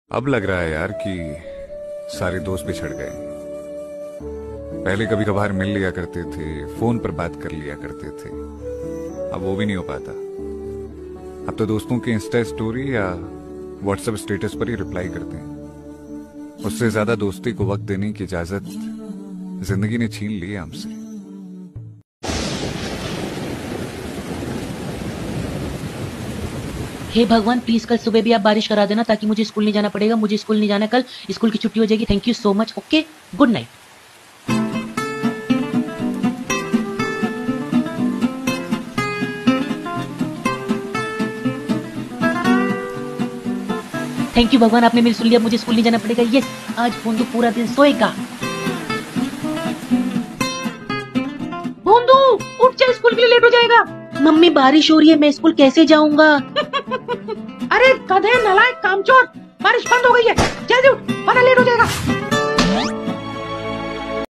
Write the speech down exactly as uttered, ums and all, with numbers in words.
अब लग रहा है यार कि सारे दोस्त बिछड़ गए। पहले कभी कभार मिल लिया करते थे, फोन पर बात कर लिया करते थे, अब वो भी नहीं हो पाता। अब तो दोस्तों की इंस्टा स्टोरी या व्हाट्सएप स्टेटस पर ही रिप्लाई करते हैं। उससे ज्यादा दोस्ती को वक्त देने की इजाजत जिंदगी ने छीन ली है हमसे। हे भगवान, प्लीज कल सुबह भी आप बारिश करा देना ताकि मुझे स्कूल नहीं जाना पड़ेगा। मुझे स्कूल नहीं जाना, कल स्कूल की छुट्टी हो जाएगी। Thank you so much. Okay, good night. Thank you भगवान, आपने मेरी सुन लिया। मुझे स्कूल नहीं जाना पड़ेगा। यस, आज फोन तो पूरा दिन सोएगा। बोंदू उठ जा, स्कूल के लिए लेट हो जाएगा। मम्मी बारिश हो रही है, मैं स्कूल कैसे जाऊंगा? अरे गधे, नालायक, कामचोर, बारिश बंद हो गई है, जल्दी उठ वरना लेट हो जाएगा।